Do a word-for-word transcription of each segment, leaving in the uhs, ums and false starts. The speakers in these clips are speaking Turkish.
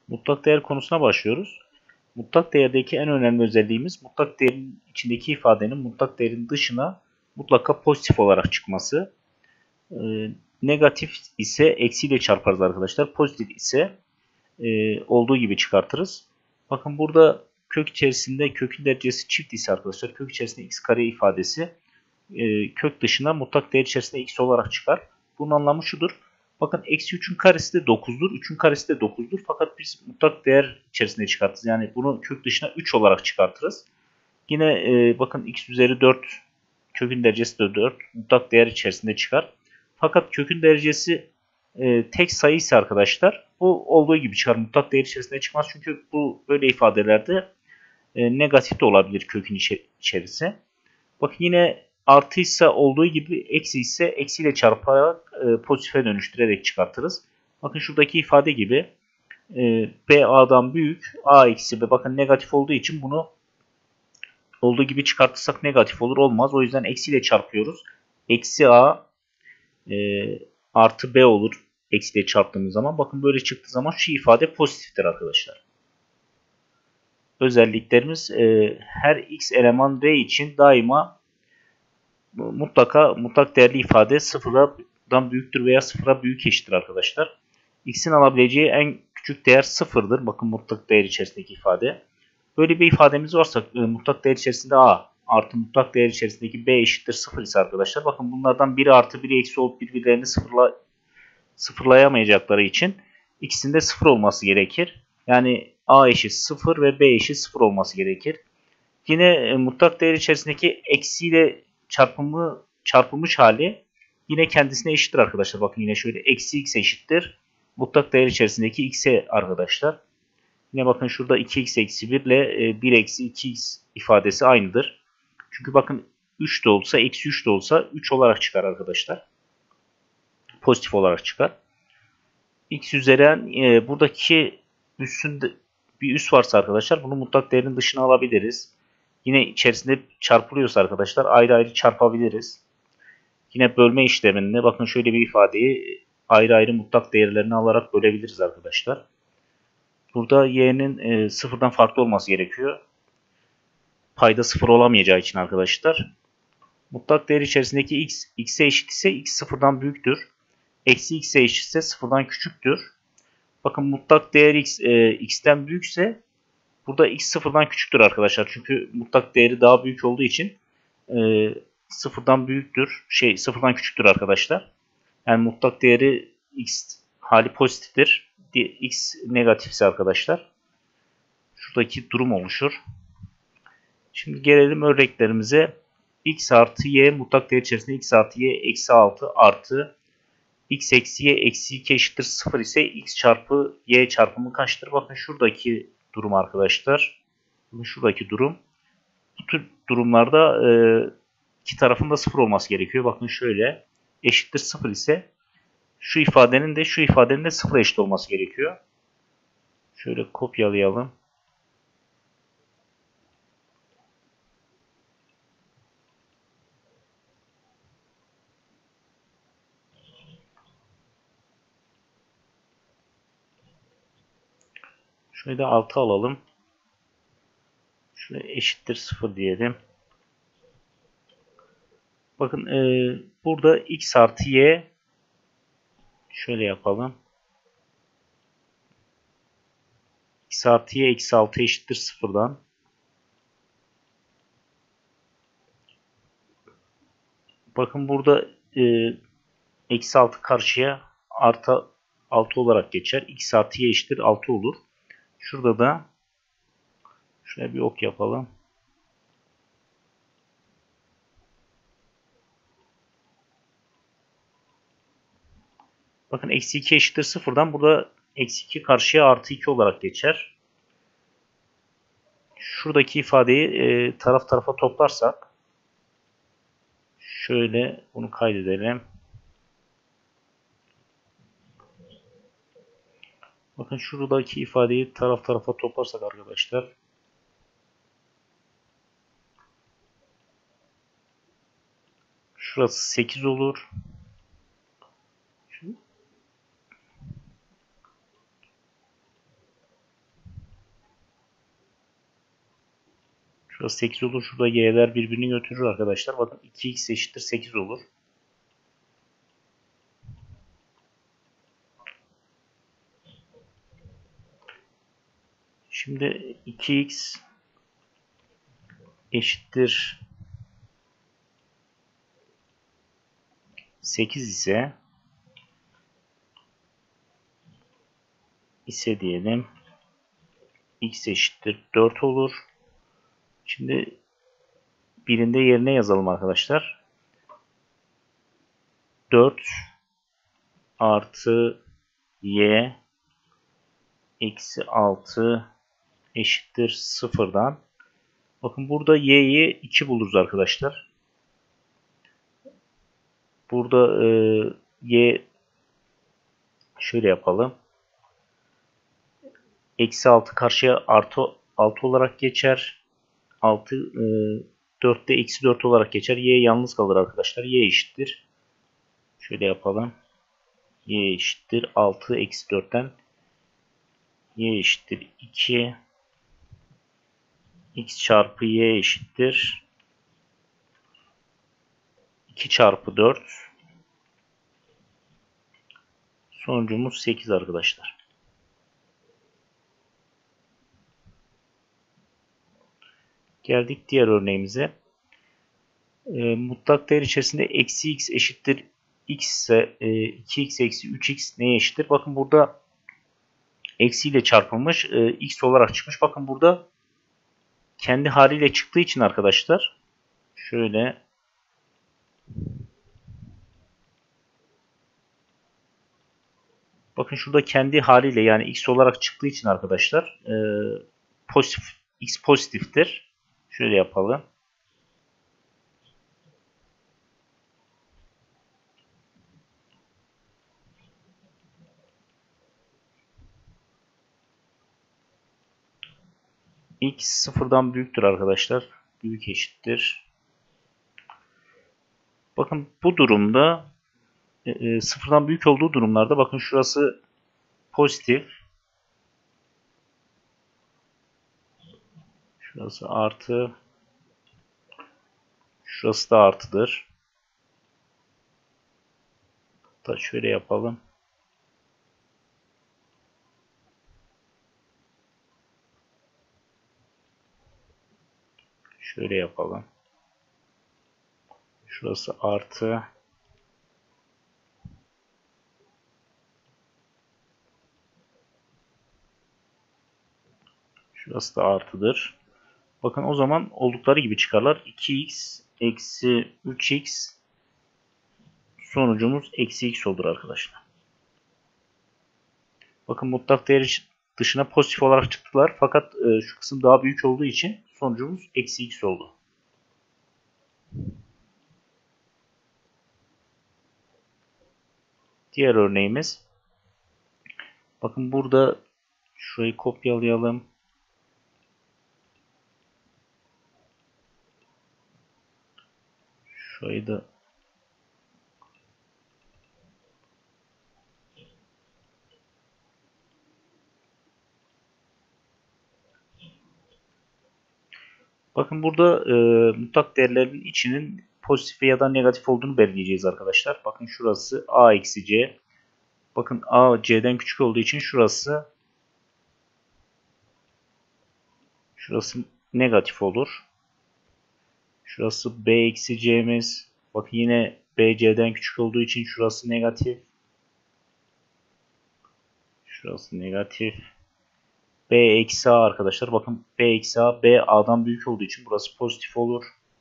Mutlak değer konusuna başlıyoruz. Mutlak değerdeki en önemli özelliğimiz mutlak değerin içindeki ifadenin mutlak değerin dışına mutlaka pozitif olarak çıkması. Ee, negatif ise eksiyle çarparız arkadaşlar. Pozitif ise e, olduğu gibi çıkartırız. Bakın burada kök içerisinde kökün derecesi çift ise arkadaşlar kök içerisinde x kare ifadesi e, kök dışına mutlak değer içerisinde x olarak çıkar. Bunun anlamı şudur. Bakın eksi üçün karesi de dokuzdur. üçün karesi de dokuzdur. Fakat biz mutlak değer içerisinde çıkartırız. Yani bunu kök dışına üç olarak çıkartırız. Yine e, bakın x üzeri dört kökün derecesi de dört. Mutlak değer içerisinde çıkar. Fakat kökün derecesi e, tek sayı ise arkadaşlar bu olduğu gibi çıkar. Mutlak değer içerisinde çıkmaz. Çünkü bu böyle ifadelerde e, negatif de olabilir kökün içerisi. Bakın yine artıysa olduğu gibi eksi ise eksiyle çarparak e, pozitife dönüştürerek çıkartırız. Bakın şuradaki ifade gibi e, B A'dan büyük A eksi B. Bakın negatif olduğu için bunu olduğu gibi çıkartırsak negatif olur. Olmaz. O yüzden eksiyle çarpıyoruz. Eksi A e, artı B olur. Eksiyle çarptığımız zaman. Bakın böyle çıktığı zaman şu ifade pozitiftir arkadaşlar. Özelliklerimiz e, her x eleman R için daima mutlaka mutlak değerli ifade sıfırdan büyüktür veya sıfıra büyük eşittir arkadaşlar. X'in alabileceği en küçük değer sıfırdır. Bakın mutlak değer içerisindeki ifade. Böyle bir ifademiz varsa e, mutlak değer içerisinde A artı mutlak değer içerisindeki B eşittir sıfır ise arkadaşlar. Bakın bunlardan biri artı biri eksi olup birbirlerini sıfırla, sıfırlayamayacakları için ikisinde sıfır olması gerekir. Yani A eşit sıfır ve B eşit sıfır olması gerekir. Yine e, mutlak değer içerisindeki eksiyle çarpımı çarpılmış hali yine kendisine eşittir arkadaşlar. Bakın yine şöyle eksi x eşittir. Mutlak değer içerisindeki x'e arkadaşlar. Yine bakın şurada iki x eksi bir ile e, bir eksi iki x ifadesi aynıdır. Çünkü bakın üç de olsa eksi üç de olsa üç olarak çıkar arkadaşlar. Pozitif olarak çıkar. X üzeri e, buradaki üssünde bir üs varsa arkadaşlar bunu mutlak değerin dışına alabiliriz. Yine içerisinde çarpılıyorsa arkadaşlar ayrı ayrı çarpabiliriz. Yine bölme işleminde bakın şöyle bir ifadeyi ayrı ayrı mutlak değerlerini alarak bölebiliriz arkadaşlar. Burada y'nin e, sıfırdan farklı olması gerekiyor. Payda sıfır olamayacağı için arkadaşlar. Mutlak değer içerisindeki x, x'e eşit ise x sıfırdan büyüktür. Eksi x'e eşitse sıfırdan küçüktür. Bakın mutlak değer x, e, x'ten büyükse burada x sıfırdan küçüktür arkadaşlar. Çünkü mutlak değeri daha büyük olduğu için e, sıfırdan büyüktür. Şey sıfırdan küçüktür arkadaşlar. Yani mutlak değeri x hali pozitiftir. X negatifse arkadaşlar. Şuradaki durum oluşur. Şimdi gelelim örneklerimize. X artı y mutlak değer içerisinde x artı y eksi altı artı x eksi y eksi iki eşittir sıfır ise x çarpı y çarpımı kaçtır? Bakın şuradaki durum arkadaşlar. Bakın şuradaki durum. Bu tür durumlarda e, iki tarafın da sıfır olması gerekiyor. Bakın şöyle eşittir sıfır ise şu ifadenin de şu ifadenin de sıfır eşit olması gerekiyor. Şöyle kopyalayalım. Şöyle de altı alalım. Şöyle eşittir sıfır diyelim. Bakın e, burada x artı y şöyle yapalım. X artı y eksi altı eşittir sıfırdan. Bakın burada e, eksi altı karşıya artı altı olarak geçer. X artı y eşittir altı olur. Şurada da şöyle bir ok yapalım. Bakın eksi iki eşittir sıfırdan burada eksi iki karşıya artı iki olarak geçer. Şuradaki ifadeyi e, taraf tarafa toplarsak şöyle bunu kaydedelim. Bakın şuradaki ifadeyi taraf tarafa toplarsak arkadaşlar şurası sekiz olur. Şurası sekiz olur. Şurada y'ler birbirini götürür arkadaşlar. Bakın iki x eşittir sekiz olur. Şimdi iki x eşittir sekiz ise ise diyelim x eşittir dört olur. Şimdi birinde yerine yazalım arkadaşlar. dört artı y eksi altı eşittir sıfırdan. Bakın burada y'yi iki buluruz arkadaşlar. Burada e, y şöyle yapalım. Eksi altı karşıya artı altı olarak geçer. altı e, dörtte eksi dört olarak geçer. Y yalnız kalır arkadaşlar. Y eşittir. Şöyle yapalım. Y eşittir altı eksi dörtten. Y eşittir iki. X çarpı y eşittir iki çarpı dört. Sonucumuz sekiz arkadaşlar. Geldik diğer örneğimize. E, mutlak değer içerisinde eksi x eşittir x ise e, iki x eksi üç x neye eşittir? Bakın burada eksi ile çarpılmış. E, x olarak çıkmış. Bakın burada kendi haliyle çıktığı için arkadaşlar şöyle bakın şurada kendi haliyle yani x olarak çıktığı için arkadaşlar e, pozitif x pozitiftir. Şöyle yapalım. X sıfırdan büyüktür arkadaşlar. Büyük eşittir. Bakın bu durumda e, sıfırdan büyük olduğu durumlarda bakın şurası pozitif. Şurası artı. Şurası da artıdır. Da şöyle yapalım. Şöyle yapalım. Şurası artı. Şurası da artıdır. Bakın o zaman oldukları gibi çıkarlar. iki x eksi üç x sonucumuz eksi x olur arkadaşlar. Bakın mutlak değer dışına pozitif olarak çıktılar. Fakat e, şu kısım daha büyük olduğu için sonucumuz eksi x oldu. Diğer örneğimiz. Bakın burada şurayı kopyalayalım. Şurayı da bakın burada e, mutlak değerlerin içinin pozitif ya da negatif olduğunu belirleyeceğiz arkadaşlar. Bakın şurası a eksi c. Bakın a c'den küçük olduğu için şurası şurası negatif olur. Şurası b eksi c'miz. Bakın yine b c'den küçük olduğu için şurası negatif. Şurası negatif. B eksi a arkadaşlar. Bakın b eksi a. B a'dan büyük olduğu için burası pozitif olur.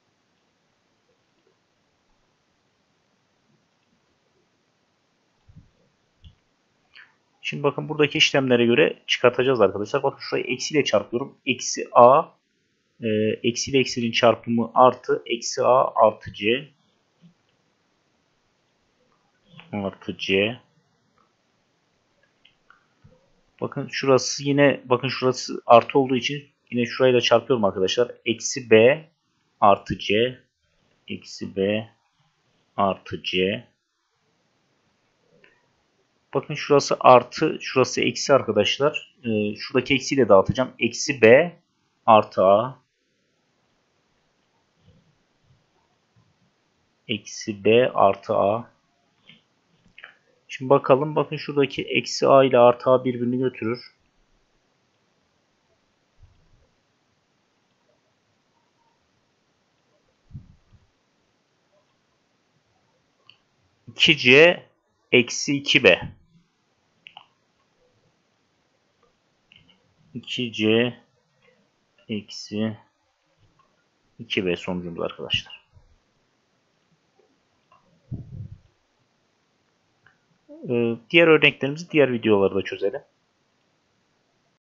Şimdi bakın buradaki işlemlere göre çıkartacağız arkadaşlar. Bakın şurayı eksiyle çarpıyorum. Eksi a. E, eksi ile eksinin çarpımı artı. Eksi a artı c. Artı c. Bakın şurası yine bakın şurası artı olduğu için yine şurayla çarpıyorum arkadaşlar. Eksi b artı c. Eksi b artı c. Bakın şurası artı, şurası eksi arkadaşlar. Ee, şuradaki eksiyle dağıtacağım. Eksi b artı a. eksi B artı A. Şimdi bakalım. Bakın şuradaki eksi A ile artı A birbirini götürür. iki C eksi iki B. iki C eksi iki B sonucumuz arkadaşlar. Ee, diğer örneklerimizi diğer videolarda çözelim.